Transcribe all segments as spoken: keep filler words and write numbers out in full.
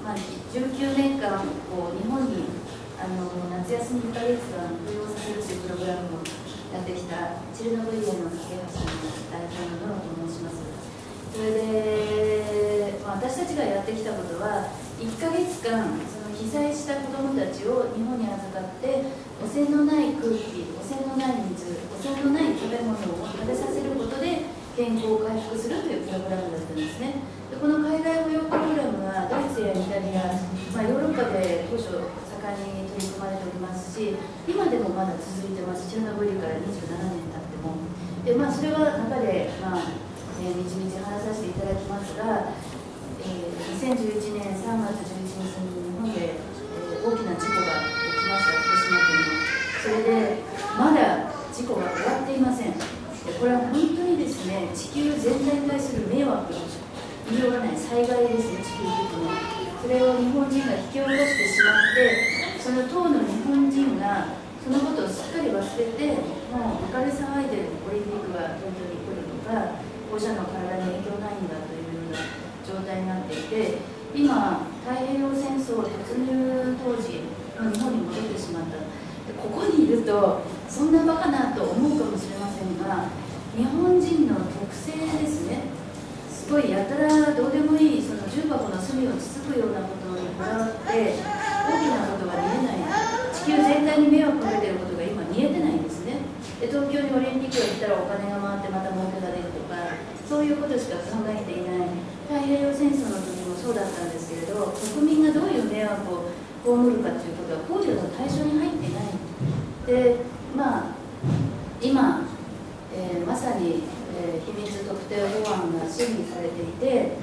まあ、じゅうきゅうねんかんこう日本にあの夏休みいっかげつかん扶養させるというプログラムをやってきたチェルノブイリへの架け橋の代表のノラと申します。それで、まあ、私たちがやってきたことはいっかげつかんその被災した子どもたちを日本に預かって汚染のない空気、汚染のない水、汚染のない食べ物を食べさせることで健康を回復するというプログラムだったんですね。でこの海外扶養プログラムはドイツやイタリア、まあ、ヨーロッパで当初盛んに取り組まれておりますし、今でもまだ続いてます。チェルノブイリからにじゅうななねん経っても。で、まあ、それは中で、まあえー、みちみち話させていただきますが、えー、にせんじゅういちねんさんがつじゅういちにちに日本で、えー、大きな事故が起きました、福島県の。それでまだ事故が終わっていません。でこれは本当にですね、地球全体に対する迷惑、言いようがない災害ですね、地球的に。それを日本人が引き起こしてしまって、その当の日本人がそのことをすっかり忘れて、もう明る騒いでるオリンピックが東京に来るとか、放射能体に影響ないんだというような状態になっていて、今、太平洋戦争突入当時の日本に戻ってしまった。でここにいると、そんなバカなと思うかもしれませんが、日本人の特性ですね。すごいやたらどうでもいいその重箱の隅をつつくようなことにこだわって大きなことが見えない、地球全体に迷惑かけていることが今見えてないんですね。で東京にオリンピックが来たらお金が回ってまた儲けが出るとか、そういうことしか考えていない。太平洋戦争の時もそうだったんですけれど、国民がどういう迷惑を被るかということは考慮の対象に入っていない。でまあ今、えー、まさにえー、秘密特定法案が審議されていて、えー、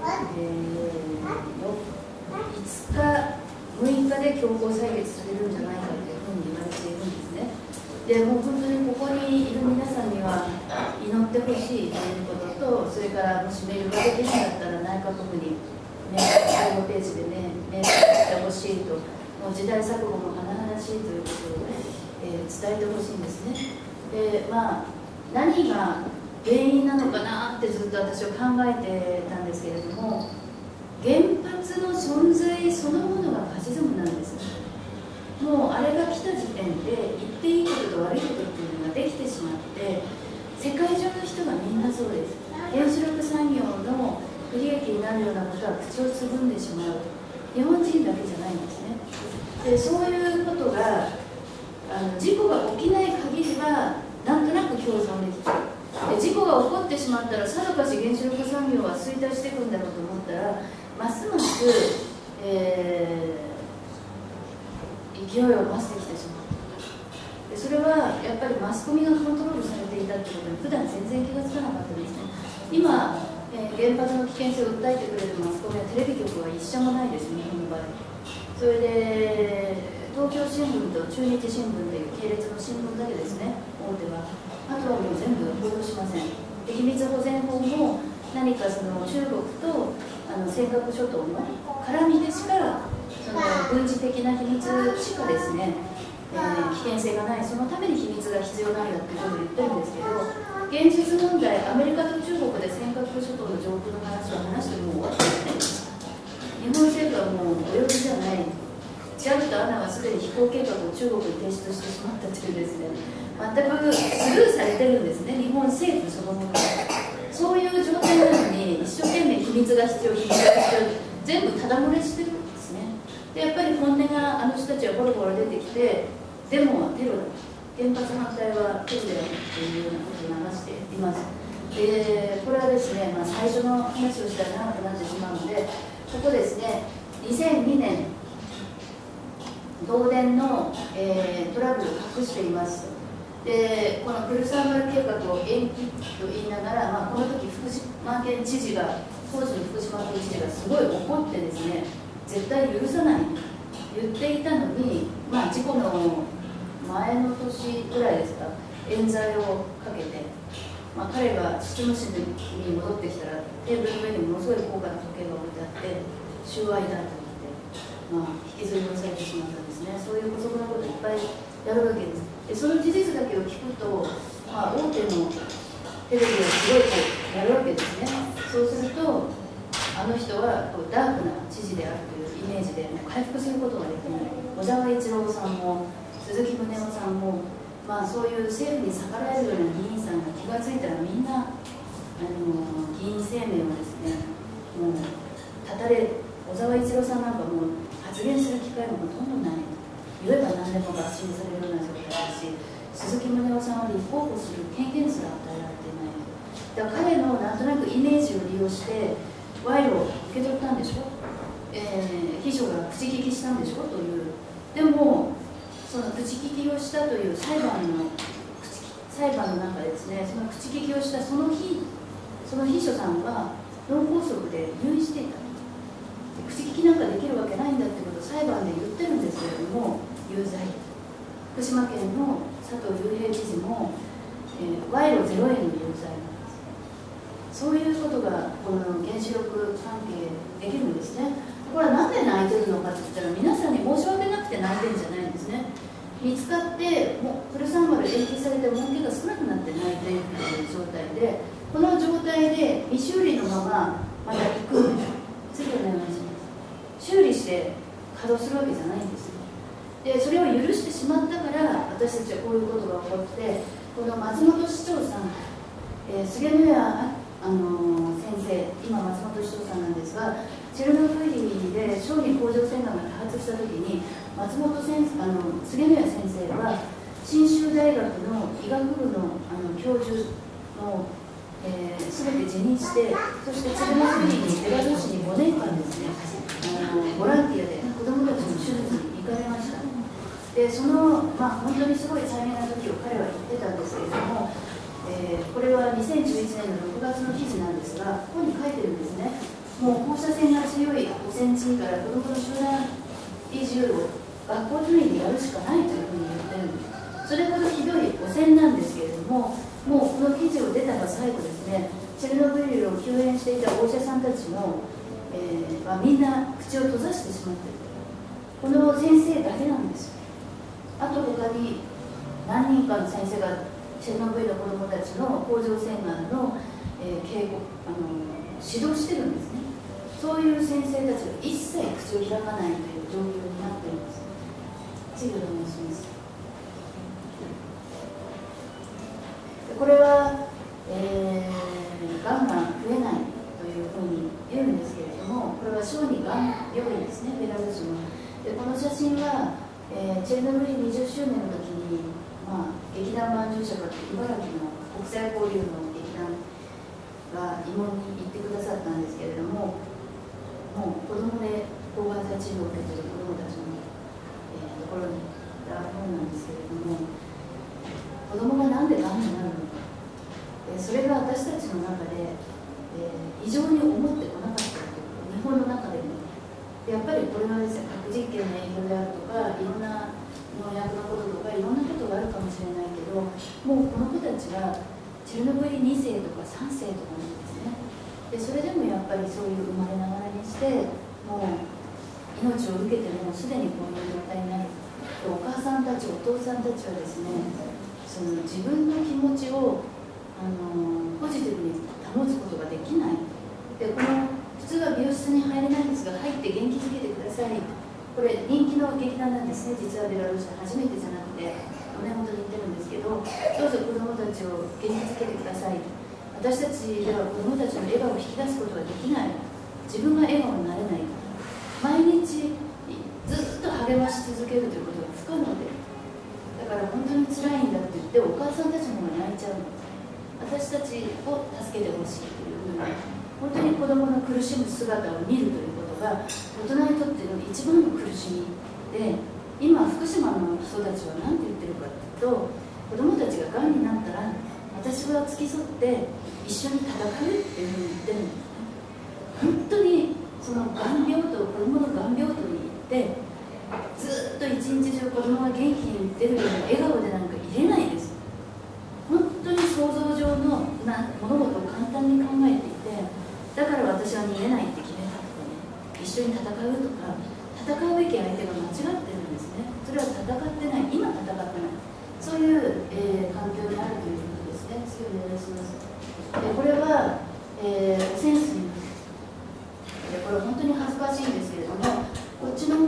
いつか、むいかで強行採決されるんじゃないかというふうに言われているんですね。でもう本当にここにいる皆さんには祈ってほしいということと、それからもしメールができるんだったら内閣府に、ね、ホームページでね、メールしてほしいと、もう時代錯誤も甚だしいということを、えー、伝えてほしいんですね。でまあ何が原因なのかなってずっと私は考えてたんですけれども、原発の存在そのものがファシズムなんです。もうあれが来た時点で言っていいことと悪いことっていうのができてしまって、世界中の人がみんなそうです。原子力産業の不利益になるようなことは口をつぐんでしまう。日本人だけじゃないんですね。でそういうことがあの事故が起きない限りはなんとなく共存できて、で事故が起こってしまったらさぞかし原子力産業は衰退していくんだろうと思ったら、ますます、えー、勢いを増してきてしまう。でそれはやっぱりマスコミがコントロールされていたということに普段全然気がつかなかったですね。今、えー、原発の危険性を訴えてくれるマスコミやテレビ局は一社もないです、日本の場合。それで東京新聞と中日新聞という系列の新聞だけですね、大手は。あとはもう全部報道しません。で秘密保全法も何かその中国とあの尖閣諸島の絡みでしか、その軍事的な秘密しかですね、えー、危険性がない、そのために秘密が必要なんだっていうことを言ってるんですけど、現実問題、アメリカと中国で尖閣諸島の上空の話を話してもう終わってますね。日本政府はもうお呼びじゃない。ジャルとアナはすでに飛行計画を中国に提出してしまったというですね、全くスルーされてるんですね、日本政府そのものが。そういう状態なのに、一生懸命秘密が必要、秘密が必要、全部ただ漏れしてるんですね。で、やっぱり本音があの人たちはボロボロ出てきて、デモはテロだ、原発反対はテロであるというようなことを流しています。で、これはですね、まあ、最初の話をしたら長くなってしまうので、ここですね、にせんにねん、東電の、えー、トラブルを隠しています。でこのプルサーマル計画を延期と言いながら、まあ、この時福島県知事が、当時の福島県知事がすごい怒ってですね、絶対許さないと言っていたのに、まあ、事故の前の年ぐらいですか、冤罪をかけて、まあ、彼が執務室に戻ってきたら、テーブルの上にものすごい高価な時計が置いてあって、収賄だと言って、まあ、引きずり下ろされてしまったんですね。そういう姑息なこといっぱいやるわけです。でその事実だけを聞くと、まあ、大手のテレビをすごいこうやるわけですね。そうすると、あの人はこうダークな知事であるというしてもう回復することができない。小沢一郎さんも鈴木宗男さんも、まあ、そういう政府に逆らえるような議員さんが気がついたらみんなあの議員生命をですねもう断たれ、小沢一郎さんなんかもう発言する機会もほとんどない、言えば何でもバッシングされるような状態だし、鈴木宗男さんは立候補する権限すら与えられていない。だから彼のなんとなくイメージを利用して賄賂を受け取ったんでしょ、えー、秘書が口利きしたんでしょという。でもその口利きをしたという裁判の裁判の中でですね、その口利きをしたその日、その秘書さんは脳梗塞で入院していた。口利きなんかできるわけないんだってことを裁判で言ってるんですけれども有罪。福島県の佐藤雄平知事も、えー、賄賂ゼロ円の有罪なんです。そういうことがこの原子力関係できるんですね。これはなぜ泣いてるのかって言ったら、皆さんに申し訳なくて泣いてるんじゃないんですね。見つかってもう古山丸延期されて儲けが少なくなって泣いているという状態で、この状態で未修理のまままた行くんです。次お願いします。修理して稼働するわけじゃないんです。でそれを許してしまったから私たちはこういうことが起こって、この松本市長さん、えー、菅野谷、あのー、先生、今松本市長さんなんですが、チェルノブイリで小児甲状腺がんが多発したときに、松本先生、あの菅野谷先生は信州大学の医学部のあの教授の、えー、全て辞任して、そしてチェルノブイリにベラルーシにごねんかんですね、あのボランティアで子どもたちの手術に行かれました。でその、まあ、本当にすごい大変な時を彼は言ってたんですけれども、えー、これはにせんじゅういちねんのろくがつの記事なんですが、ここに書いてるんですね。もう放射線が強い汚染地から子どもの集団移住を学校単位でやるしかないというふうに言ってるんです。それほどひどい汚染なんですけれども、もうこの記事を出たが最後ですね、チェルノブイリを救援していたお医者さんたちも、えーまあ、みんな口を閉ざしてしまっている。この先生だけなんですよ。あと他に何人かの先生がチェルノブイリの子どもたちの甲状腺がんの、えー、警告あの指導してるんですね。そういう先生たちが一切口を開かないという状況になっています。次お願いします。これは、えー、がんが増えないというふうに言うんですけれども、これは小児がん病院ですね、ベラルーシの。でこの写真は、えー、チェルノブイリにじゅっしゅうねんの時に、まあ、劇団万獣社が茨城の国際交流の劇団が慰問に行ってくださったんですけれども、もう子供で抗がん剤治療を受けている子供たちの、えー、ところに行った本なんですけれども、子供がなんでがんになるのか、えー、それが私たちの中で、えー、異常に思ってこなかったという日本の中でも、やっぱりこれはですね、核実験の影響であるとか、いろんな農薬のこととかいろんなことがあるかもしれないけど、もうこの子たちはチェルノブイリにせいとかさんせいとかなんですね。でそれでもやっぱりそういう生まれながらにして、もう命を受けてもすでにこういう状態になる。でお母さんたちお父さんたちはですね、その自分の気持ちをあのポジティブに保つことができない。でこの普通は美容室に入れないんですが、入って元気づけてください。これ人気の劇団なんですね。実はベラルーシで初めてじゃなくてごねんほどに行ってるんですけど、どうぞ子どもたちを元気づけてください。私たちでは子どもたちの笑顔を引き出すことができない。自分が笑顔になれない。毎日ずっと励まし続けるということが不可能で、だから本当に辛いんだって言ってお母さんたちの方が泣いちゃうんです。私たちを助けてほしいというふうに、本当に子どもの苦しむ姿を見るということが大人にとっての一番の苦しみで、今福島の人たちは何て言ってるかというと、子どもたちががんになったら私は付き添って一緒に戦うっていうふうに言ってるんですね。本当にそのがん病棟、子どものがん病棟に行ってずっと一日中子どもが元気に出るような笑顔でなんか入れないです。本当に想像上のな物事を簡単に考えていて、だから私は逃げないって決めたとかね、一緒に戦うとか、戦うべき相手が間違ってるんですね。それは戦ってない、今戦ってない、そういう、えー、環境にあるということですね。次お願いします。でこれは、えー、汚染水です。でこれ本当に恥ずかしいんですけれども、こっちの方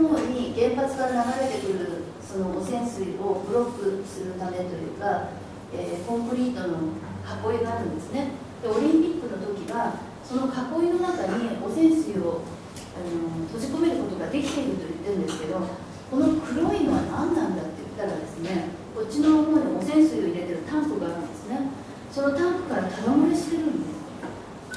発から流れてくるその汚染水をブロックするためというか、えー、コンクリートの囲いがあるんですね。でオリンピックの時はその囲いの中に汚染水をあの閉じ込めることができていると言ってるんですけど、この黒いのは何なんだって言ったらですね、こっちの方に汚染水を入れてるタンクがあるんですね。そのタンクからただ漏れしてるんです。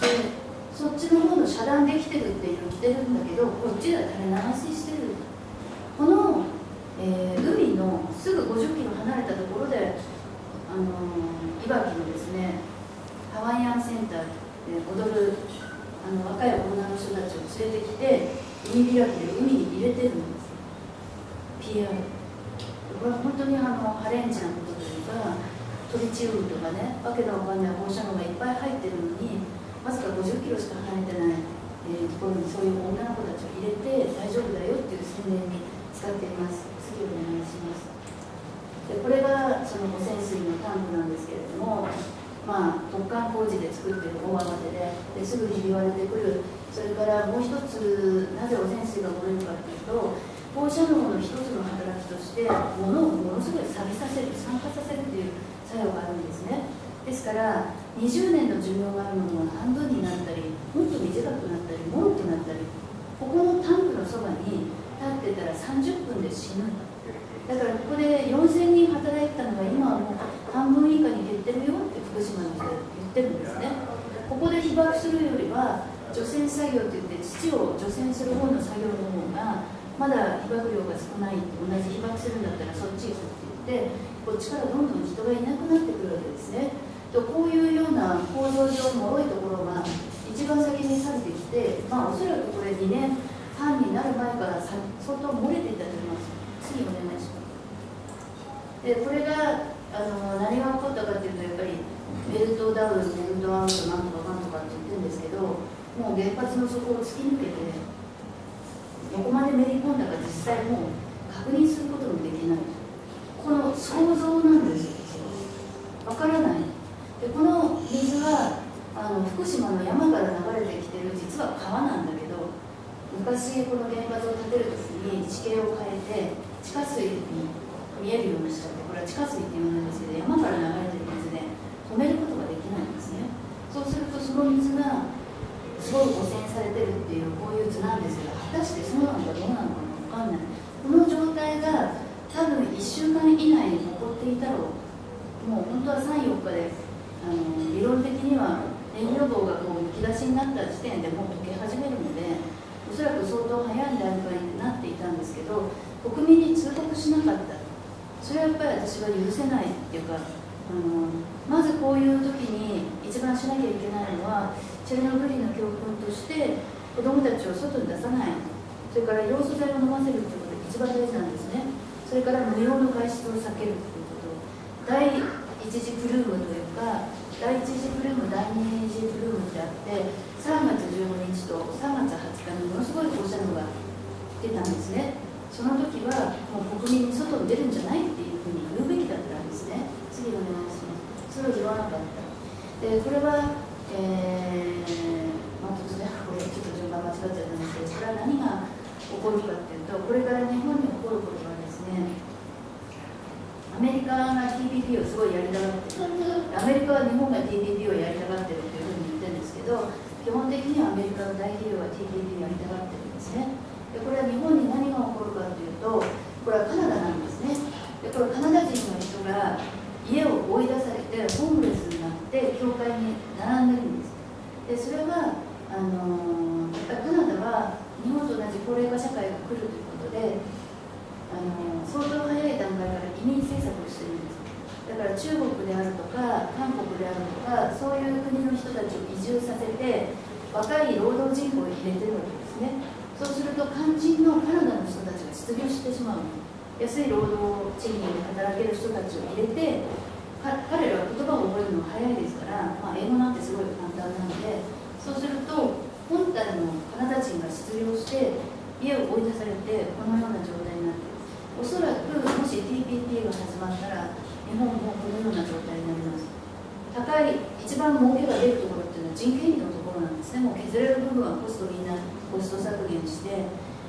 でそっちの方の遮断できてるって言ってるんだけど、こっちは垂れ流ししてる。この、えー、海のすぐごじゅっキロ離れたところで、あのー、いわきのですねハワイアンセンターで踊るあの若い女の人たちを連れてきて海開きで海に入れてるんです。 ピーアール。 これは本当にあのハレンチなことというか、トリチウムとかね、わけのわかんない放射能がいっぱい入ってるのに、わずかごじゅっキロしか離れてない、えー、ところにそういう女の子たちを入れて大丈夫だよっていう宣伝に使っています。次お願いします。でこれがその汚染水のタンクなんですけれども、まあ、突貫工事で作っている大慌てでですぐひび割れてくる。それからもう一つ、なぜ汚染水が漏れるかというと、放射能の一つの働きとして物をものすごい錆びさせる、酸化させるという作用があるんですね。ですからにじゅうねんの寿命があるものが半分になったり、もっと短くなったり、もろくなったり、ここのタンクのそばに立ってたらさんじゅっぷんで死ぬ。だからここでよんせんにん働いてたのが今はもう半分以下に減ってるよって福島の人は言ってるんですね。ここで被爆するよりは除染作業っていって土を除染する方の作業の方がまだ被爆量が少ない、同じ被爆するんだったらそっち行くって言って、こっちからどんどん人がいなくなってくるわけですね。とこういうような構造上脆いところが一番先に錆びてきて、まあおそらくこれにねんはんになる前から相当漏れていたと思います。次お願いします。でこれがあの何が起こったかというと、やっぱりメルトダウン、メルトアウト、なんとかなんとかって言ってるんですけど、もう原発の底を突き抜けて、どこまでめり込んだか実際もう確認することもできない。この想像なんですよ。わからない。でこの水はあの福島の山から流れてきてる実は川なんだけど、昔この原発を建てるときに地形を変えて地下水に見えるようにしちゃって、これは地下水っていうんですけど、山から流れてる水で止めることができないんですね。そうするとその水がすごい汚染されてるっていうこういう図なんですが、果たしてそうなのかどうなのかわかんない。この状態が多分いっしゅうかん以内に起こっていたろう。もう本当はさん、よっかであの理論的には燃料棒がこうむき出しになった時点でもう溶け始めるので、おそらく相当早い段階になっていたんですけど、国民に通告しなかった。それはやっぱり私は許せないっていうか、あのまずこういう時に一番しなきゃいけないのは、チェルノブイリの教訓として子どもたちを外に出さない、それから要素剤を飲ませるということが一番大事なんですね。それから無用の外出を避けるということ、第一次ブルームというか、第一次ブルーム、第二次ブルームってあって、さんがつじゅうごにちとさんがつはつかにものすごい放射能が出たんですね。その時はもう国民に外に出るんじゃないっていうふうに言うべきだったんですね。次お願いします。それを言わなかった。でこれは、えーまあ、突然これちょっと順番間違っちゃったんですけど、これは何が起こるかっていうと、これから日本に起こることはですね、アメリカが ティーピーピー をすごいやりたがってる、アメリカは日本が ティーピーピー をやりたがってるっていうふうに言ってるんですけど、基本的にはアメリカの大企業は ティーピーピー をやりたがってるんですね。でこれは日本に何が起こるかというと、これはカナダなんですね。でこれカナダ人の人が家を追い出されてホームレスになって教会に並んでるんです。でそれはあのー、やっぱりカナダは日本と同じ高齢化社会が来るということで、あのー、相当早い段階から移民政策をしてるんです。だから中国であるとか韓国であるとか、そういう国の人たちを移住させて若い労働人口を入れてるわけですね。そうすると肝心のカナダの人たちが失業してしまう。安い労働賃金で働ける人たちを入れて、彼らは言葉を覚えるのが早いですから、まあ、英語なんてすごい簡単なので、そうすると本体のカナダ人が失業して家を追い出されてこのような状態になっている。おそらくもし ティーピーピー が始まったら日本もこのような状態になります。高い一番儲けが出るところっていうのは人件費のところなんですね。もう削れる部分はコストみんなコスト削減して、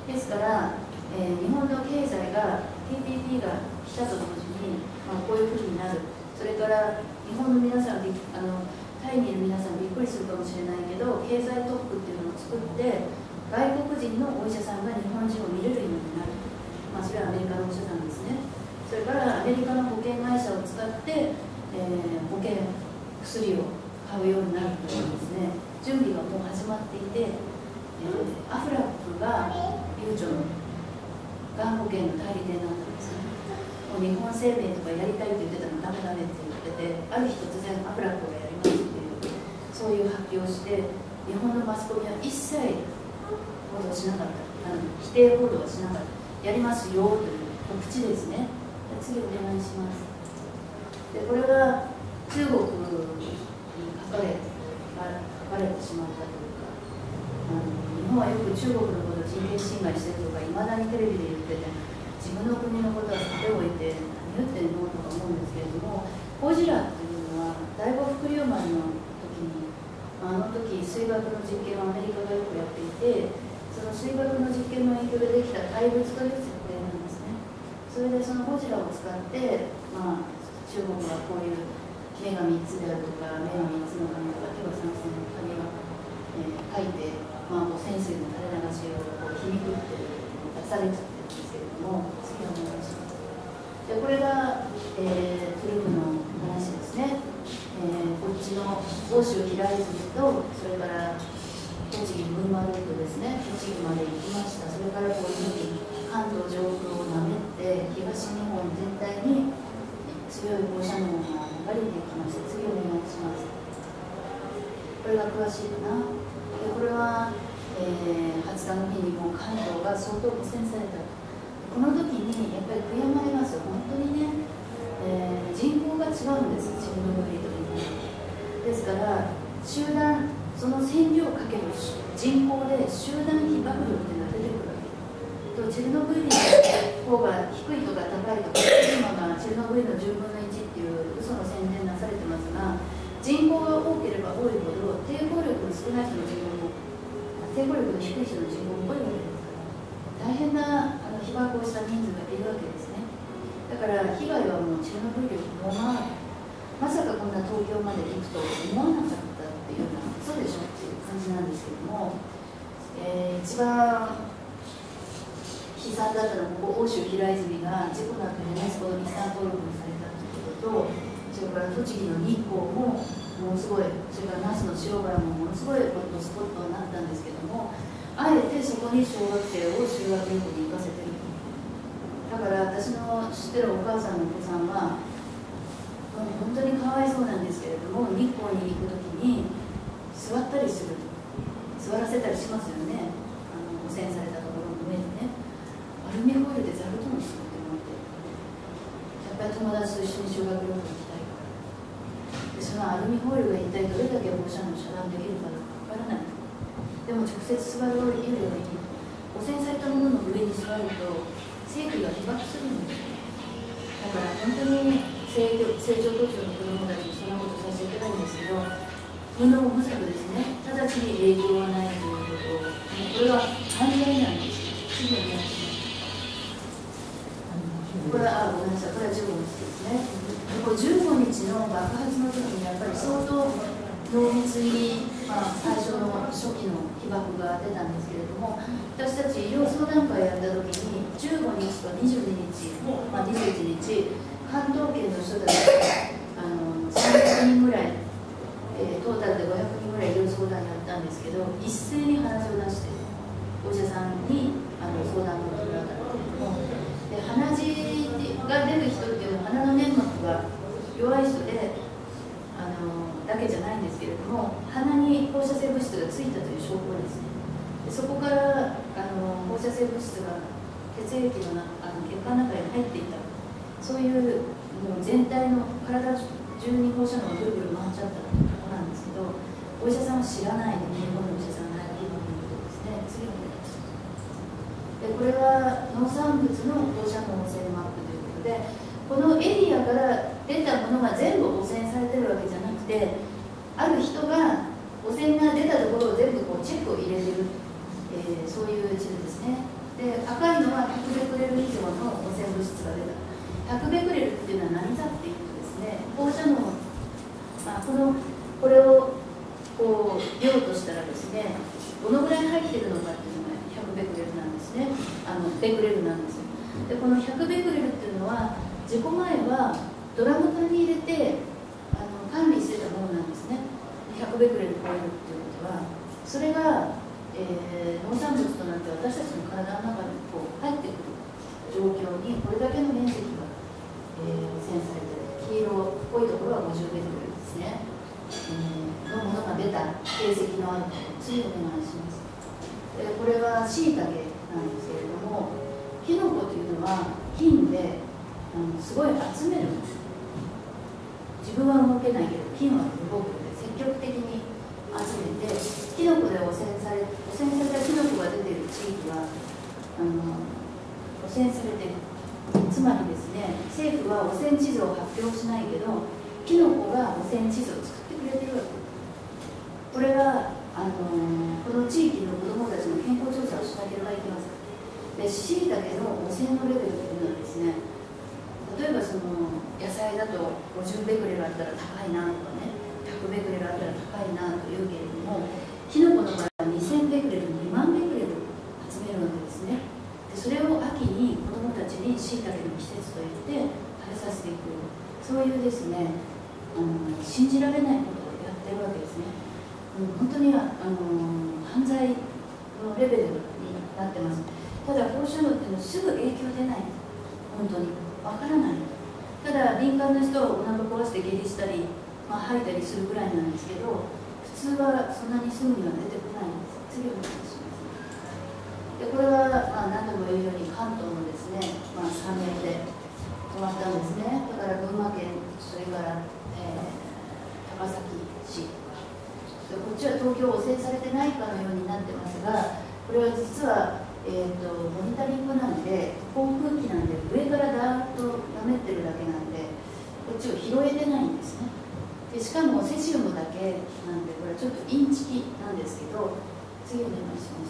ですから、えー、日本の経済が ティーピーピー が来たと同時に、まあ、こういうふうになる。それから日本の皆さん、あのタイにいる皆さんびっくりするかもしれないけど、経済特区っていうのを作って、外国人のお医者さんが日本人を見れるようになる。まあ、それはアメリカのお医者さんですね。それからアメリカの保険会社を使って、えー、保険、薬を買うようになるというですね、準備がもう始まっていて、えー、アフラックがゆうちょのがん保険の代理店だったんですね。もう日本生命とかやりたいって言ってたのダメダメって言ってて、ある日突然アフラックがやりますっていうそういう発表をして、日本のマスコミは一切報道しなかった、あの否定報道はしなかった。やりますよという告知ですね。次お願いします。でこれは中国に書かれ書かれてしまったというか、あの日本はよく中国のことを人権侵害してるとかいまだにテレビで言ってて、自分の国のことはさておいて何言ってんのとか思うんですけれども、ゴジラというのは第五福竜丸の時に、あの時水爆の実験をアメリカがよくやっていて、その水爆の実験の影響でできた怪物という設定なんですね。それでそのゴジラを使って、まあ、中国はこういう目がみっつであるとか、目がみっつの紙とか手がさんつの紙が、えー、書いて、まあ、こう潜水の垂れ流しをこう皮肉って出されちゃってるんですけれども、次お願いします。でこれが、えー、トゥルームの話ですね。えー、こっちの欧州平泉と、それから栃木群馬ルートですね、栃木まで行きました。それからこういうふうに関東上空をなめって東日本全体に強い放射能が流れていきました。次お願いします。これが詳しいかな。でこれは、えー、はつかの日にもう関東が相当汚染された。この時にやっぱり悔やまれますよ。本当にね、えー、人口が違うんです、チェルノブイリというのは。ですから集団、その線量かける人口で集団被爆量っていうのが出てくるわけ。とチェルノブイリの方が低いとか高いとか、今がチェルノブイリのじゅうぶんのいちっていう嘘の宣伝なされてますが、人口が多ければ多いほど抵抗力の少ない人の人口も抵抗力の低い人の人口も多いわけですから、大変なあの被爆をした人数がいるわけですね。だから被害はもうチェルノブイリを上回る。まさかこんな東京まで行くと思わなかったっていうような、そうでしょっていう感じなんですけども、えー、一番悲惨だったのはここ欧州平泉が事故なくユネスコの遺産登録されたということと、それから栃木の日光もものすごい、それから那須の塩原もものすごいホットスポットになったんですけども、あえてそこに小学生を修学旅行に行かせてる。だから私の知ってるお母さんのお子さんは本当にかわいそうなんですけれども、日光に行くときに座ったりする、座らせたりしますよね。あの汚染されたところの上にね、アルミホイルで座布団を作ってもらって、やっぱり友達と一緒に修学旅行に行きたいから。でそのアルミホイルが一体どれだけ放射能を遮断できるかどうかわからない。でも直接座るよりはできる。汚染されたものの上に座ると正規が被爆するんです。だから本当に成長途中の子どもたちにそんなことさせていけないんですけど、無能無策ですね。直ちに影響はないということを、これは犯罪なんです。次お願いします。これは、あ、ごめんなさい、これはじゅうごにちですね。これじゅうごにちの爆発の時にやっぱり相当濃密に、まあ、最初の初期の被爆が出たんですけれども、私たち医療相談会やった時にじゅうごにちとにじゅうににち、まあ、にじゅういちにち関東圏の人たちあのさんびゃくにんぐらい、えー、トータルでごひゃくにんぐらい医療相談やったんですけど、一斉に鼻血を出してお医者さんにあの相談をしてもらったんですけども、で鼻血が出る人っていうのは鼻の粘膜が弱い人であのだけじゃないんですけれども、鼻に放射性物質がついたという証拠ですね。でそこからあの放射性物質が血液の中、あの血管の中に入っていた、そういうもう全体の体中に放射能がぐるぐる回っちゃったということなんですけど、お医者さんは知らないで、日本のお医者さんはないということですね。次のでこれは農産物の放射能汚染マップということで、このエリアから出たものが全部汚染されてるわけじゃなくて、ある人が汚染が出たところを全部こうチェックを入れてる、えー、そういう地図ですね。 で赤いのはひゃくベクレル以上の汚染物質が出た。ひゃくベクレルっていうのは何かっていうとですね、放射能、まあ、このこれをこう量としたらですね、どのぐらい入ってるのかっていうのがひゃくベクレルなんですね。あのベクレルなんですよ。でこのひゃくベクレルっていうのは事故前はドラム缶に入れてあの管理してたものなんですね。ひゃくベクレル超えるっていうことは、それが、えー、農産物となって私たちの体の中にこう入ってくる状況にこれだけの面積が、えー、汚染されてる。黄色っぽいところはごじゅうベクレルですね、えー、のものが出た形跡のあるところ、次お願いします。でこれはシイタケなんですけれども、キノコというのは菌であのすごい集めるんです。自分は動けないけど菌は動くので積極的に集めて、キノコで汚染され汚染されたキノコが出ている地域はあの汚染されている。つまりですね、政府は汚染地図を発表しないけどキノコが汚染地図を作ってくれてるわけです。これはあのこの地域の子どもたちの健康調査をしなければいけません。でシイタケの汚染のレベルというのはですね、例えばその野菜だとごじゅうベクレルあったら高いなとかね、ひゃくベクレルあったら高いなというけれども、キノコの場合はにせんベクレル、にまんベクレル集めるわけですね。でそれを秋に子どもたちにシイタケの季節といって食べさせていく、そういうですね、あの信じられないことをやってるわけですね。うん、本当にあの犯罪のレベルになってます。ただ放射能っていうのはすぐ影響出ない、本当にわからない。ただ敏感な人はお腹壊して下痢したり、まあ、吐いたりするぐらいなんですけど、普通はそんなにすぐには出てこないんです。次お願いします。でこれは、まあ、何度も言うように関東のですね、まあ、山脈で止まったんですね。だから群馬県、それから、えー、高崎市とか、こっちは東京汚染されてないかのようになってますが、これは実はえー、とモニタリングなんで、航空機なんで上からダーッとなめってるだけなんで、こっちを拾えてないんですね。でしかもセシウムだけなんで、これちょっとインチキなんですけど、次お願いします。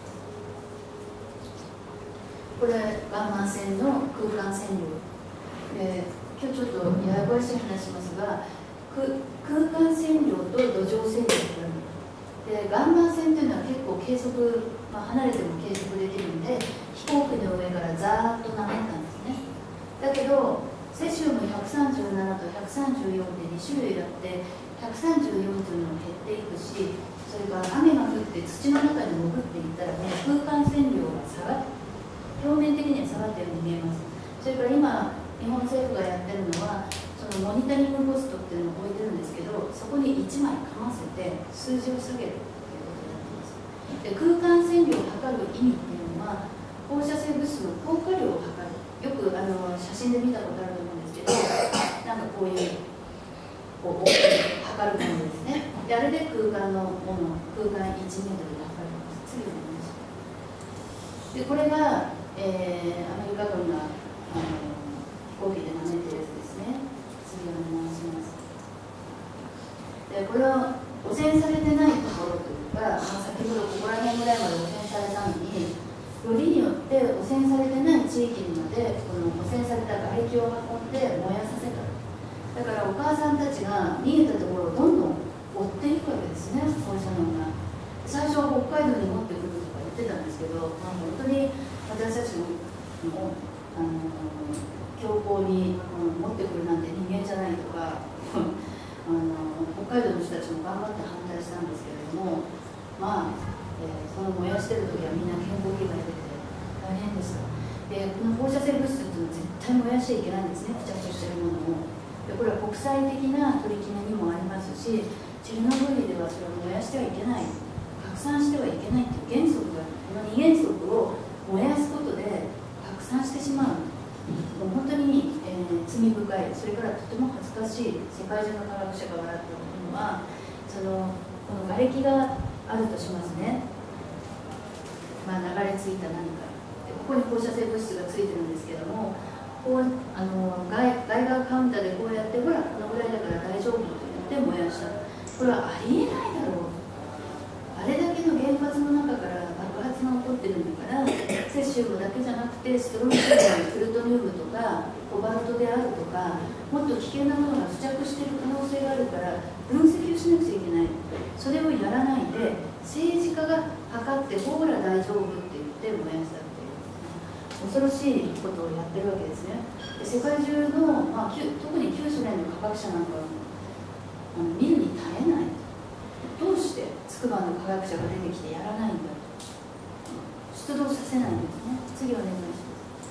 これガンマ線の空間線量で、今日ちょっとややこしい話しますが、空間線量と土壌線量がある。でガンマ線というのは結構計測、まあ、離れても計測できるんで、飛行機の上からザーッとなめたんですね。だけどセシウムひゃくさんじゅうななとひゃくさんじゅうよんってに種類あって、ひゃくさんじゅうよんというのも減っていくし、それから雨が降って土の中に潜っていったら、この空間線量が下がって、表面的には下がったように見えます。それから今日本政府がやってるのは、そのモニタリングポストっていうのを置いてるんですけど、そこにいちまいかませて数字を下げるということをやってます。で空間線量を測る意味っていうのは、放射性物質の効果量を測る。よくあの写真で見たことあると思うんですけど、なんかこういうこう測るものですね。であれで空間のもの、空間いちメートルで測ります。次お願いします。でこれが、えー、アメリカ軍があの飛行機でなめてるやつですね。次お願いします。でこれは汚染されてないところというか、まあ、先ほどここら辺ぐらいまで汚染されたのに、よりによって汚染されてない地域にまでこの汚染された瓦礫を運んで燃やさせた。だからお母さんたちが逃げたところをどんどん追っていくわけですね、放射能が。最初は北海道に持ってくるとか言ってたんですけど、まあ、本当に私たちのあの強行に、うん、持ってくるなんて人間じゃないとかあの北海道の人たちも頑張って反対したんですけれども、まあ、えー、その燃やしてる時はみんな健康被害出て大変でした。でこの放射性物質っていうのは絶対燃やしちゃいけないんですね、付着してるものを。でこれは国際的な取り決めにもありますし、チェルノブイリではそれを燃やしてはいけない、拡散してはいけないという原則が、このに原則を燃やすことで拡散してしまう。もう本当に、えー、罪深い、それからとても恥ずかしい、世界中の科学者が笑ったのは、そのこの瓦礫があるとしますね、まあ、流れ着いた何かで、ここに放射性物質がついてるんですけども、こうあの 外, 外側カウンターでこうやって、ほらこのぐらいだから大丈夫と言って燃やした。これはありえないだろう。あれだけの原発の中から爆発が起こってるんだから、セシウムだけじゃなくてストロンチウム、プルトニウムとかコバルトであるとか、もっと危険なものが付着している可能性があるから分析をしなくちゃいけない。それをやらないで政治家が測ってほら大丈夫って言って燃やしたっていう、恐ろしいことをやってるわけですね。で世界中の、まあ、旧特に旧ソ連の科学者なんかはあの見るに耐えない。どうして筑波の科学者が出てきてやらないんだと出動させないんですね。次お願いします。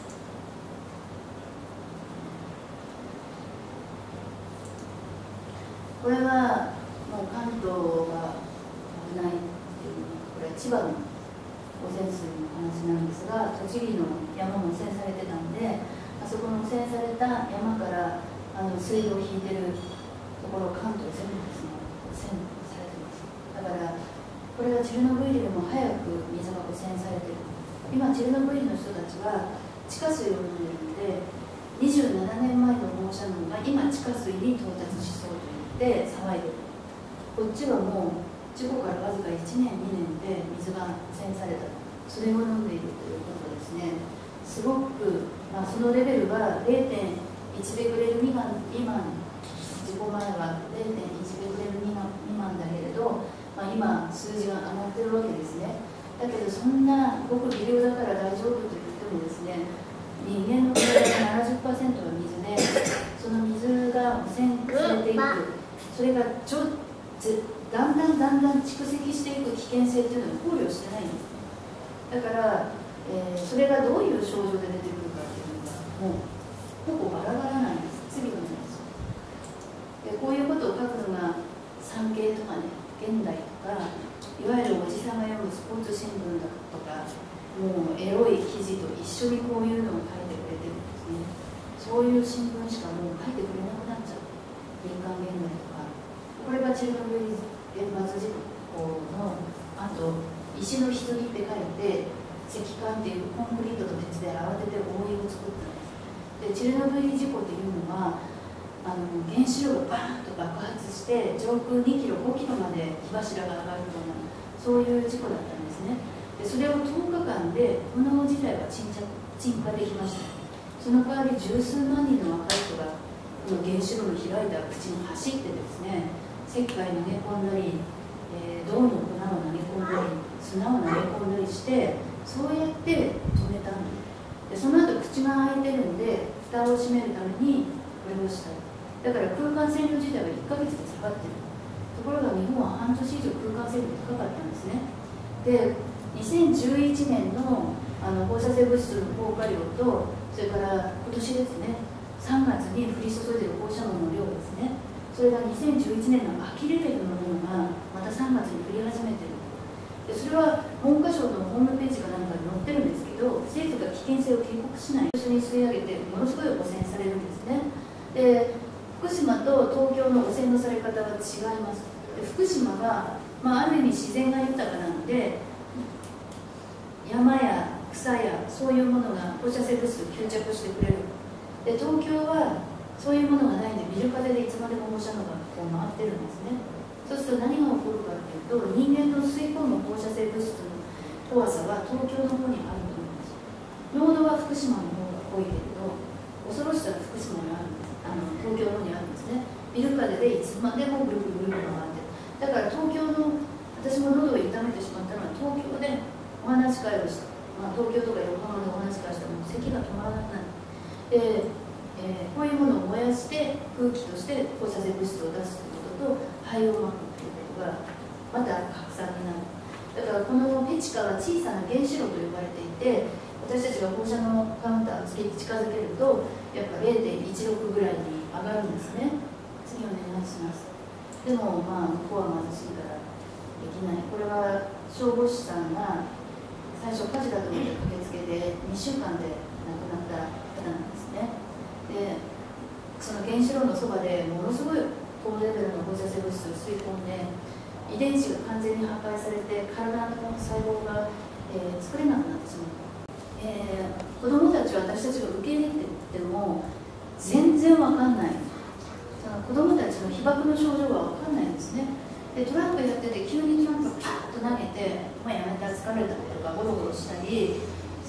これはもう関東が危ないっていうのは、これは千葉の汚染水の話なんですが、栃木の山も汚染されてたんで、あそこの汚染された山からあの水道を引いてるところ、関東全部ですね、汚染されてます。だからこれはチェルノブイリよりも早く水が汚染されてる。今チェルノブイリの人たちは地下水を飲んでるので、にじゅうななねんまえの放射能が今地下水に到達しそうと言って騒いでる。こっちはもう事故からわずかいちねんにねんで水が汚染された、それを飲んでいるということですね。すごく、まあ、そのレベルは れいてんいち ベクレル未満、未満事故前は れいてんいち ベクレル未満だけれど、まあ、今数字が上がってるわけですね。だけどそんなごく微量だから大丈夫と言ってもですね、人間の体の ななじゅっパーセント が水で、その水が汚染されていく、それがちょだんだんだんだん蓄積していく危険性というのを考慮してないんですね。だから、えー、それがどういう症状で出てくるかっていうのがもうほぼバラバラなんです。次の話で、こういうことを書くのが産経とかね、現代とか、いわゆるおじさんが読むスポーツ新聞だとか、もうエロい記事と一緒にこういうのを書いてくれてるんですね。そういう新聞しかもう書いてくれなくなっちゃう。民間現代とか、これがチェルノブイリ原発事故のあと、石の棺って書いて石棺っていうコンクリートと鉄で慌てて覆いを作ったんです。でチェルノブイリ事故っていうのはあの原子炉がバーンと爆発して上空にキロごキロまで火柱が上がるような、そういう事故だったんですね。でそれをとおかかんでこの時代は沈着鎮火できました。その代わり十数万人の若い人がこの原子炉の開いた口に走ってですね、石灰投げ込んだり、えー、銅の粉を投げ込んだり、砂を投げ込んだりして、そうやって止めたんです。でその後口が開いてるんで蓋を閉めるためにこれをした。だから空間線量自体はいっかげつで下がってる。ところが日本は半年以上空間線量高かったんですね。でにせんじゅういちねん の, あの放射性物質の放火量と、それから今年ですね、さんがつに降り注いでいる放射能の量ですね、それがにせんじゅういちねんの秋レベルのものがまたさんがつに降り始めている。でそれは文科省のホームページかなんかに載ってるんですけど、政府が危険性を警告しない、一緒に吸い上げてものすごい汚染されるんですね。で福島と東京の汚染のされ方は違います。で福島は、まあ、ある意味自然が豊かなので、山や草やそういうものが放射性物質を吸着してくれる。で東京はそういうものがないんで、ビル風でいつまでも放射能がこう回ってるんですね。そうすると何が起こるかというと、人間の吸い込む放射性物質の怖さは東京の方にあると思います。濃度は福島の方が濃いけれど、恐ろしさは福島にあるんです。あの東京の方にあるんですね。ビル風でいつまでもぐるぐるぐるぐる回ってる。だから東京の、私も喉を痛めてしまったのは東京でお話し会をした、まあ、東京とか横浜でお話し会したらもう咳が止まらなくなる。で、えー、こういうものを燃やして空気として放射性物質を出すということと、肺をまくということがまた拡散になる。だからこのペチカは小さな原子炉と呼ばれていて、私たちが放射能カウンターを近づけるとやっぱ れいてんいちろく ぐらいに上がるんですね。次お願いします。でもまあ向こうは貧しいからできない。これは消防士さんが最初火事だと思って駆けつけてにしゅうかんで亡くなった方なんですね。でその原子炉のそばでものすごい高レベルの放射性物質を吸い込んで、遺伝子が完全に破壊されて体の細胞が、えー、作れなくなってしまう。えー、子どもたちは私たちが受け入れてても全然わかんない。その子どもたちの被爆の症状がわかんないんですね。でトランプやってて急にトランプをパッと投げて、もうやめた、疲れたとかゴロゴロしたり、そ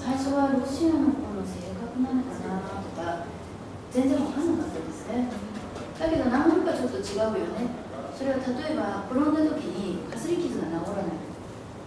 最初はロシアの方の性格なのかなとか全然分かんなかったですね。だけど何なのかちょっと違うよね。それは例えば転んだ時にかすり傷が治らない、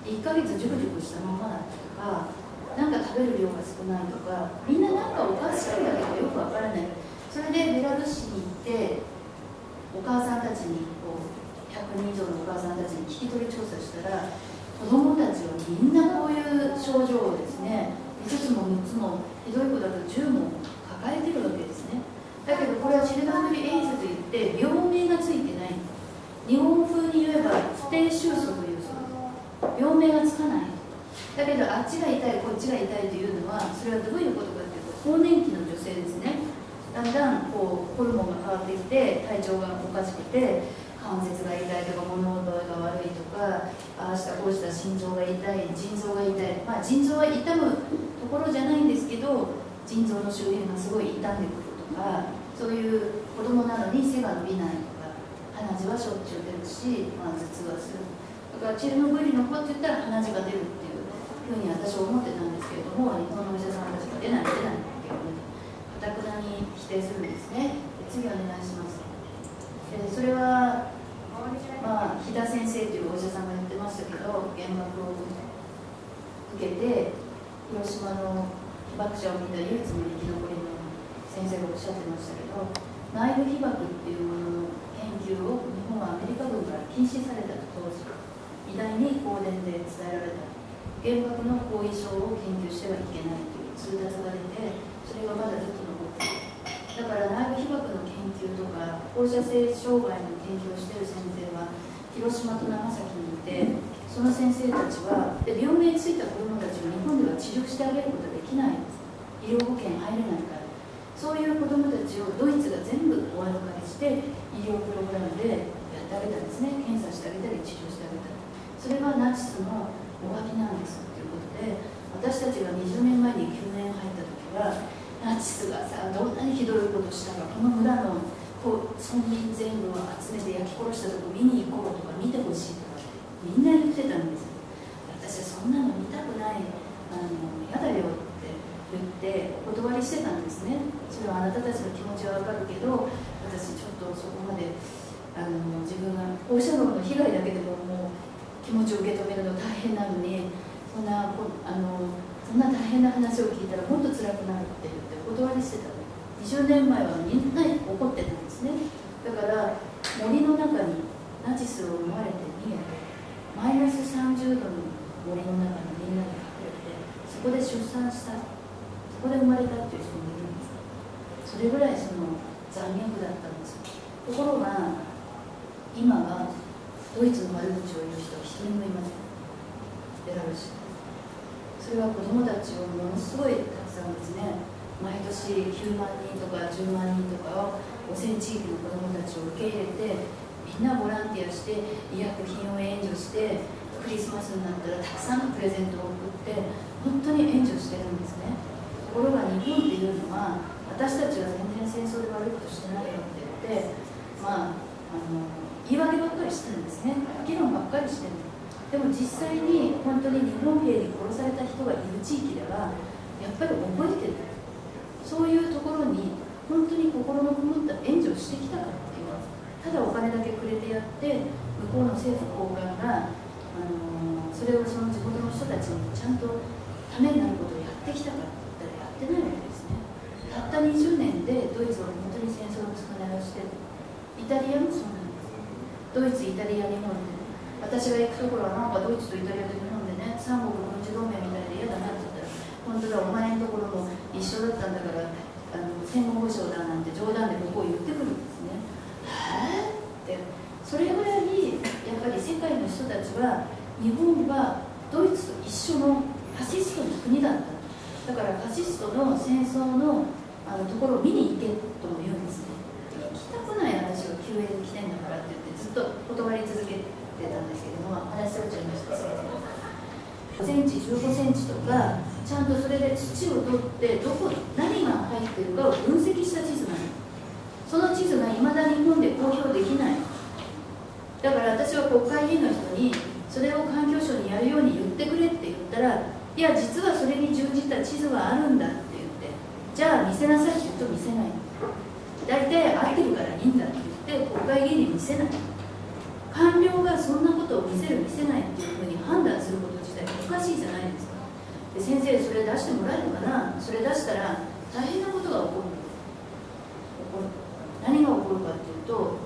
いっかげつジュクジュクしたままだったとか、なんか食べる量が少ないとか、みんななんかおかしいんだけどよく分からない。それでベラルーシに行ってお母さんたちにこうひゃくにん以上のお母さんたちに聞き取り調査したら、子供たちはみんなこういう症状をですね、いつつもみっつもひどい子だとじゅうも抱えてるわけですね。だけどこれはチルドレンエイズといって病名がついてない。日本風に言えば不定収束という病名がつかない。だけどあっちが痛いこっちが痛いというのは、それはどういうことかというと、更年期の女性ですね。だんだんこうホルモンが変わっていって体調がおかしくて関節が痛いとか物覚えが悪いとか、ああしたこうした心臓が痛い、腎臓が痛い、まあ腎臓は痛むところじゃないんですけど、腎臓の周辺がすごい傷んでくるとか、そういう子供なのに背が伸びないとか、鼻血はしょっちゅう出るし、まあ、頭痛はする。だからチェルノブイリの子って言ったら鼻血が出るっていうふうに私は思ってたんですけれども、日本のお医者さんたちが出ない出ないっていうかたくなに否定するんですね。次お願いします。えそれは、まあ、飛田先生というお医者さんが言ってましたけど、原爆を受けて広島の被爆者を見た唯一の生き残りの先生がおっしゃってましたけど、内部被爆っていうものの研究を日本はアメリカ軍から禁止されたと、当時偉大に公電で伝えられた。原爆の後遺症を研究してはいけないという通達が出て、それがまだずっと残っている。だから内部被爆の研究とか放射性障害の研究をしている先生は広島と長崎にいて、その先生たちはで病名ついた子どもたちを日本では治療してあげることができないんです。医療保険入れないから。そういう子どもたちをドイツが全部お預かりして医療プログラムでやってあげたんですね。検査してあげたり治療してあげたり、それがナチスのお詫びなんですということで、私たちがにじゅうねんまえに救援入った時は、ナチスがさどんなにひどいことしたか、この村のこう村民全部を集めて焼き殺したとこ見に行こうとか見てほしいとかみんな言ってたんです。私はそんなの見たくない、あのやだよって言ってお断りしてたんですね。それはあなたたちの気持ちはわかるけど、私ちょっとそこまであの自分が放射能の被害だけでももう気持ちを受け止めるの大変なのに、そんなあのそんな大変な話を聞いたらもっと辛くなるって言ってお断りしてた。にじゅうねんまえはみんな怒ってたんですね。だから森の中にナチスを生まれて逃げて、マイナスさんじゅうどの森の中にみんなで隠れて、そこで出産した、そこで生まれたっていう人もいるんです。それぐらいその残虐だったんです。ところが今はドイツの悪口を言う人は一人もいません。ベラルーシ。それは子どもたちをものすごいたくさんですね、毎年きゅうまんにんとかじゅうまんにんとかを汚染地域の子どもたちを受け入れて、みんなボランティアして医薬品を援助して、クリスマスになったらたくさんのプレゼントを送って本当に援助してるんですね。ところが日本っていうのは、私たちは全然戦争で悪いことしてないよって言って、まあ、あの言い訳ばっかりしてるんですね。議論ばっかりしてる。でも実際に本当に日本兵に殺された人がいる地域ではやっぱり覚えてる。そういうところに本当に心のこもった援助をしてきたからっていうのは、ただお金だけくれてやって向こうの政府高官が、あのそれをその地元の人たちにちゃんとためになることをやってきたかって言ったらやってないわけですね。たったにじゅうねんでドイツは本当に戦争の償いをしてる。イタリアもそうなんです。ドイツ、イタリア、日本で、私が行くところはなんかドイツとイタリアと日本でね、三国軍事同盟みたいで嫌だなって言ったら、本当だ、お前のところも一緒だったんだから、あの戦後保障だなんて冗談で向こう言ってくるんですね。はぁって、それぐらいやっぱり世界の人たちは、日本はドイツと一緒のファシストの国だった。だからファシストの戦争のあのところを見に行けとも言うんですね。行きたくない、私は救援に来てんだからって言ってずっと断り続けてたんですけども、話しされちゃいました。ごセンチ、じゅうごセンチとか、ちゃんとそれで土を取ってどこ何が入っているかを分析した地図なの。その地図がいまだ日本で公表できない。だから私は国会議員の人にそれを環境省にやるように言ってくれって言ったら、 いや実はそれに準じた地図はあるんだって言って、じゃあ見せなさいって言うと見せない。大体合ってるからいいんだって言って国会議員に見せない。官僚がそんなことを見せる見せないっていうふうに判断すること自体おかしいじゃないですか。で先生それ出してもらえるのかな。それ出したら大変なことが起こる。起こる。何が起こるかっていうと、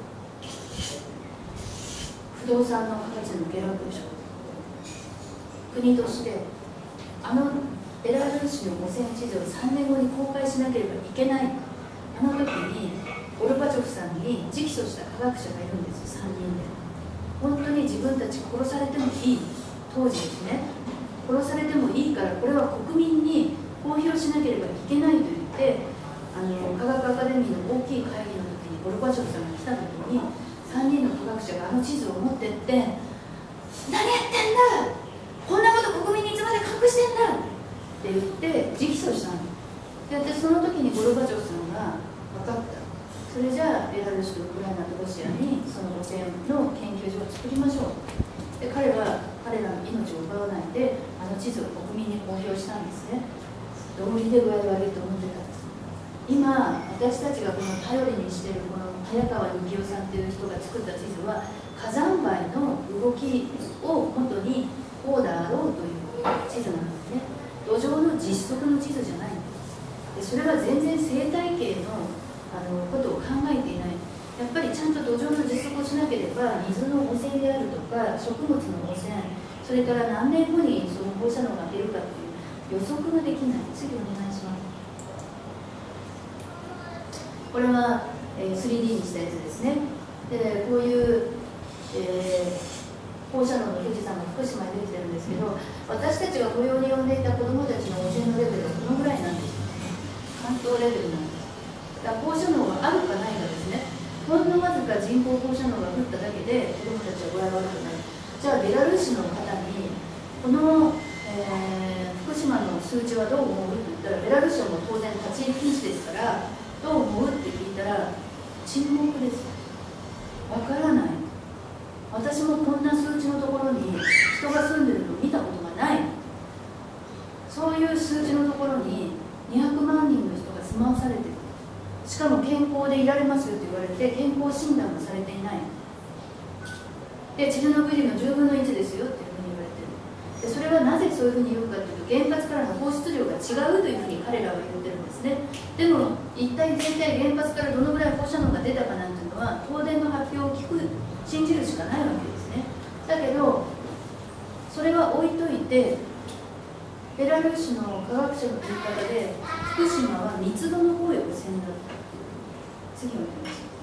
不動産の価値の下落でしょ。国としてあのベラルーシのごせん地図をさんねんごに公開しなければいけない。あの時にゴルバチョフさんに直訴した科学者がいるんですよ、さんにんで。本当に自分たち殺されてもいい、当時ですね、殺されてもいいからこれは国民に公表しなければいけないと言って、あの科学アカデミーの大きい会議の時にゴルバチョフさんが来た時にさんにんの科学者があの地図を持ってって「何やってんだ、こんなこと国民にいつまで隠してんだ」って言って直訴したの。でその時にゴルバチョフさんが分かった。それじゃあベラルーシとウクライナとロシアにそのごせんの研究所を作りましょう。で彼は彼らの命を奪わないであの地図を国民に公表したんですね。道理で具合悪いと思ってたんです。今私たちがこの頼りにしているこの早川幸男さんという人が作った地図は火山灰の動きを元にこうであろうという地図なんですね。土壌の実測の地図じゃないんです。でそれは全然生態系のあのことを考えていない。やっぱりちゃんと土壌の実測をしなければ水の汚染であるとか食物の汚染、それから何年後にその放射能が出るかっていう予測ができない。次お願いします。これは、えー、スリーディー にしたやつですね。でこういう、えー、放射能の富士山が福島にできてるんですけど、私たちが雇用に呼んでいた子どもたちの汚染のレベルはこのぐらいなんです。関東レベルなんです。だから放射能があるかないかですね。ほんのわずか人工放射能が降っただけで子どもたちは具合悪くなる。じゃあベラルーシの方にこの、えー、福島の数値はどう思うって言ったら、ベラルーシはもう当然立ち入り禁止ですからどう思うって聞いたら沈黙です。わからない。私もこんな数値のところに人が住んでるのを見たことがない。そういう数値のところににひゃくまんにんの人が住まわされている。しかも健康でいられますよと言われて健康診断がされていない。でチェルノブイリのじゅうぶんのいちですよっていうふうに言われてる。でそれはなぜそういうふうに言うかというと、原発からの放出量が違うというふうに彼らは言ってるんですね。でも一体全体原発からどのぐらい放射能が出たかなんていうのは東電の発表を聞く信じるしかないわけですね。だけどそれは置いといて、ベラルーシの科学者の言い方で福島は密度の多い汚染だった。次お願いします。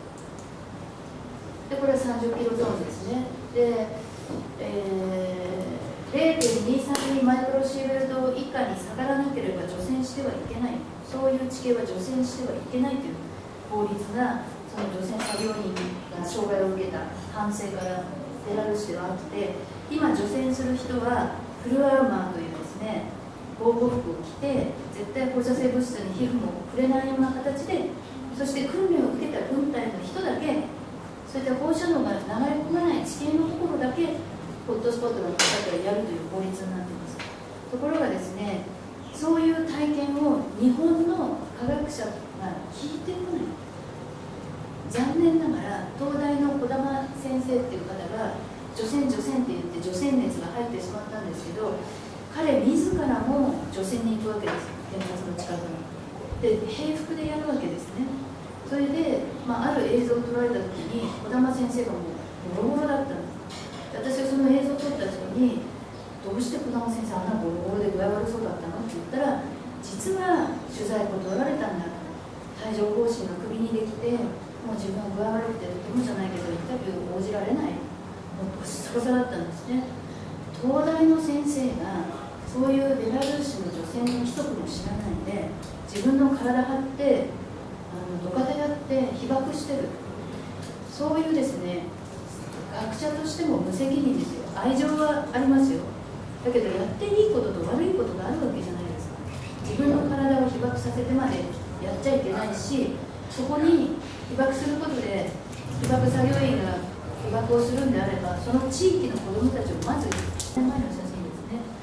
でこれはさんじゅっキロゾーンですね。で、えー、ゼロてんにさんミリマイクロシーベルト以下に下がらなければ除染してはいけない、そういう地形は除染してはいけないという法律が、その除染作業員が障害を受けた反省からベラルーシではあって、今除染する人はフルアーマーというですね防護服を着て、絶対放射性物質に皮膚も触れないような形で、そして訓練を受けた軍隊の人だけ、そういった放射能が流れ込まない地形のところだけホットスポットの方からやるという法律になっています。ところがですね、そういう体験を日本の科学者が聞いてこない。残念ながら東大の児玉先生っていう方が除染除染って言って除染熱が入ってしまったんですけど、彼自らも除染に行くわけです。原発の近くにで平服でやるわけですね。それで、まあ、ある映像を撮られた時に児玉先生がもうボロボロだったんです。私がその映像を撮った人に「どうして児玉先生あんなボロボロで具合悪そうだったの?」って言ったら、実は取材断られたんだ、帯状疱疹が首にできてもう自分は具合悪くてとてもじゃないけどインタビュー応じられない、もうボッサボサだったんですね。東大の先生がそういうベラルーシの女性の規則も知らないで自分の体張ってあの土方やって被爆してる、そういうですね学者としても無責任ですよ。愛情はありますよ。だけどやっていいことと悪いことがあるわけじゃないですか。自分の体を被爆させてまでやっちゃいけないし、そこに被爆することで被爆作業員が被爆をするんであれば、その地域の子どもたちをまず前の写真ですね、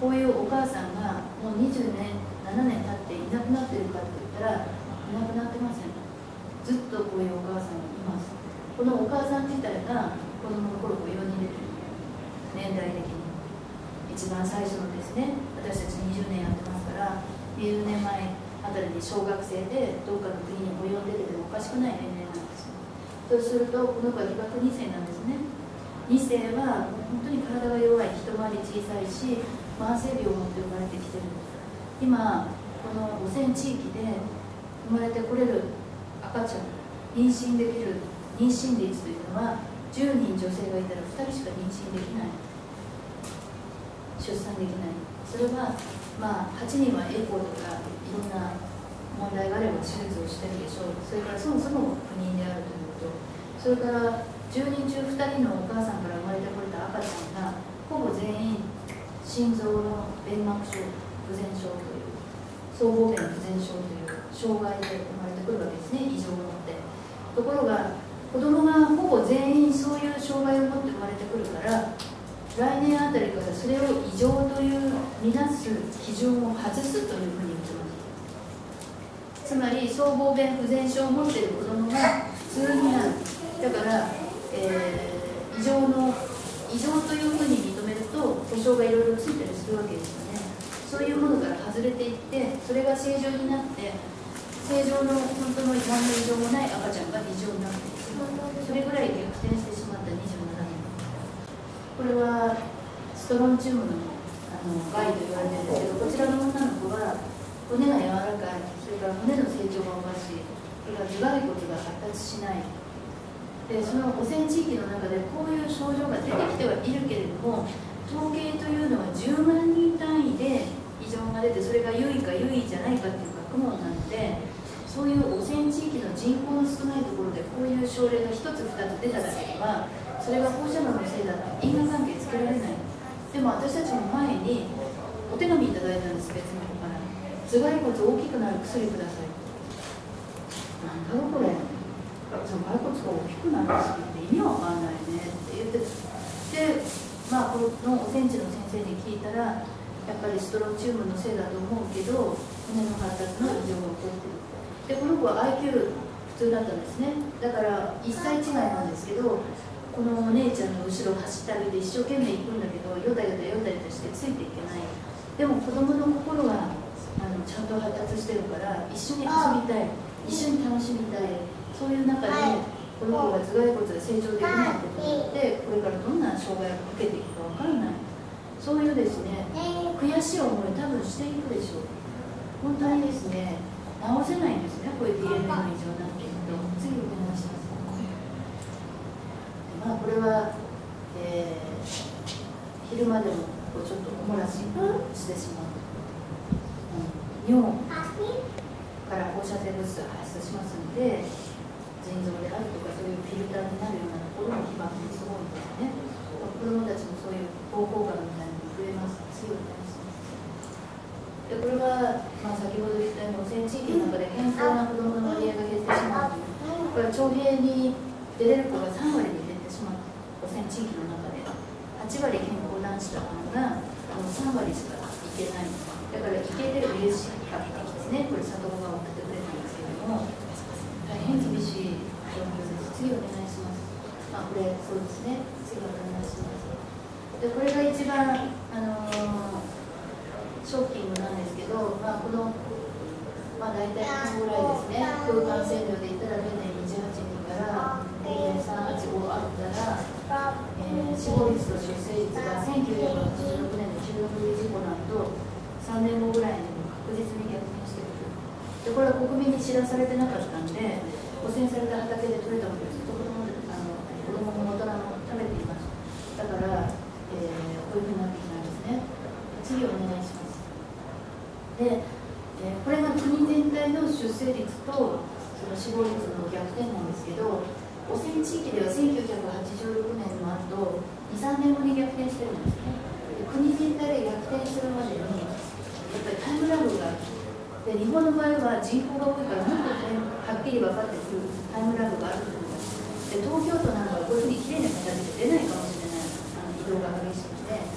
こういうお母さんがもうにじゅうねんななねん経っていなくなってるかって言ったらいなくなってません。ずっとこういうお母さんがいます。このお母さん自体が子供の頃こう世に出てる、年代的に一番最初のですね、私たちにじゅうねんやってますから、にじゅうねんまえあたりに小学生でどっかの国に保養に出ててもおかしくない年齢なんですよ。そうするとこの子は被爆に世なんですね。に世は本当に体が弱い、一回り小さいし慢性病を持って生まれてきてる。今この汚染地域で生まれてこれる赤ちゃん、妊娠できる妊娠率というのはじゅうにん女性がいたらふたりしか妊娠できない、出産できない。それはまあはちにんはエコーとかいろんな問題があれば手術をしてるでしょう。それからそもそも不妊であるということ、それからじゅうにん中ふたりのお母さんから生まれてこれた赤ちゃんがほぼ全員心臓の弁膜症不全症という僧帽弁不全症という障害で生まれてくるわけですね、異常を持って。ところが子供がほぼ全員そういう障害を持って生まれてくるから、来年あたりからそれを異常という見なす基準を外すというふうに言ってます。つまり僧帽弁不全症を持っている子供が普通になる。だから、えー、異常の異常というふうに認めると保証がいろいろついたりするわけですよね。そういうものから外れていって、それが正常になって正常の本当の何の異常もない赤ちゃんが異常になっていく。それぐらい逆転してしまったにじゅうななねん。これはストロンチウムのあの害と言われてるんですけど、こちらの女の子は骨が柔らかい、それから骨の成長がおかしい、それから頭蓋骨が発達しない。でその汚染地域の中でこういう症状が出てきてはいるけれども、統計というのはじゅうまんにん単位で異常が出て、それが優位か優位じゃないかっていう学問なので、そういう汚染地域の人口の少ないところでこういう症例がひとつふたつ出ただけでは、それが放射能のせいだって因果関係つけられない。でも私たちも前にお手紙いただいたんです、別の子から。頭蓋骨大きくなる薬ください。なんだろうこれ、頭蓋骨が大きくなる薬って意味わかんないねって言って、で、まあ、この汚染地の先生に聞いたら、やっぱりストロンチウムのせいだと思うけど骨の発達の異常が起こってる。でこの子は アイキュー 普通だったんですね。だからいっさい違いなんですけど、このお姉ちゃんの後ろを走ってあげて一生懸命行くんだけど、よだよだよだよだしてついていけない。でも子供の心はあのちゃんと発達してるから、一緒に遊びたい、一緒に楽しみたい。そういう中でこの子が頭蓋骨が成長できないことによってこれからどんな障害を受けていくかわからない。そういうですね、悔しい思い多分していくでしょう。本当にですね、治せないんですね、こういう ディーエヌエー の異常なんていうと。次お願いします。まあこれは、えー、昼間でもこうちょっとおもらししてしまう、うん、尿から放射性物質が発生しますので、腎臓であるとかそういうフィルターになるようなところの被爆もすごいんですね。子どもたちもそういう膀胱がんみたいなのが増えます。強いですでこれは、まあ、先ほど言ったように汚染地域の中で健康な子どもの割合が減ってしまうという、これは徴兵に出れる子がさんわりに減ってしまう。汚染地域の中ではちわり健康男子だったのがあのさんわりしかいけない。だからいけてる エーシー 学的ですね。これ佐藤が送ってくれたんですけれども、大変厳しい状況です。次お願いします。あ、これそうですね。次お願いします。でこれが一番あのー、ショッキングなんですけど、まあ、この、まあ、大体このぐらいですね。空間線量で言ったら れいてんにじゅうはち 人から れいてんさんはちご あったら、えー、死亡率と出生率がせんきゅうひゃくはちじゅうろくねんのチェルノブイリ事故なんとさんねんごぐらいにも確実に逆転してくる。でこれは国民に知らされてなかったんで、汚染された畑で採れたものをずっと子供であの子供も大人も食べていました。だから、えー、こういうふうになってきたんですね。次お願いします。で、えー、これが国全体の出生率とその死亡率の逆転なんですけど、汚染地域ではせんきゅうひゃくはちじゅうろくねんの後にさんねんごに逆転してるんですね。で国全体で逆転するまでにやっぱりタイムラグがある。で日本の場合は人口が多いからもっとはっきり分かってくるタイムラグがあると思います。で東京都なんかはこういうふうにきれいな形で出ないかもしれない、あの移動が激しくて、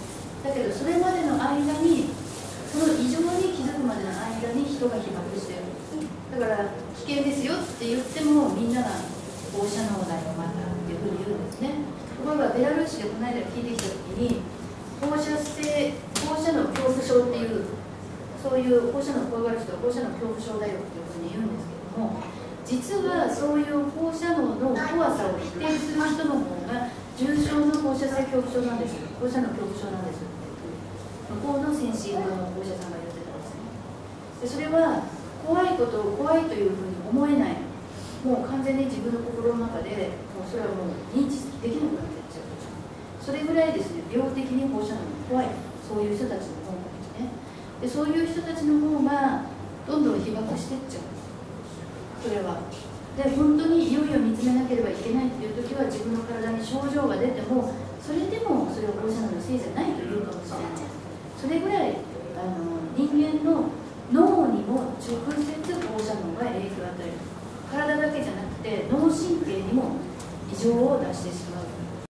だけどそれまでの間にその異常に気づくまでの間に人が被爆してる。だから危険ですよって言ってもみんなが放射能だよまたっていうふうに言うんですね。ところがベラルーシでこの間聞いてきた時に放射性放射能恐怖症っていうそういう放射能を怖がる人は放射能恐怖症だよっていうふうに言うんですけども、実はそういう放射能の怖さを否定する人の方が重症の放射性恐怖症なんですよ。放射能恐怖症なんですよ。向こうの先進のお医者さんが言ってたんですね。でそれは怖いことを怖いというふうに思えない、もう完全に自分の心の中でもうそれはもう認知できなくなっていっちゃう。それぐらいですね、病的に放射能が怖い、そういう人たちの方がですね。でそういう人たちの方がどんどん被爆していっちゃう。それはで本当にいよいよ見つめなければいけないっていう時は自分の体に症状が出てもそれでもそれは放射能のせいじゃないというかもしれない。それぐらいあの人間の脳にも直接放射能が影響を与える。体だけじゃなくて脳神経にも異常を出してしまう。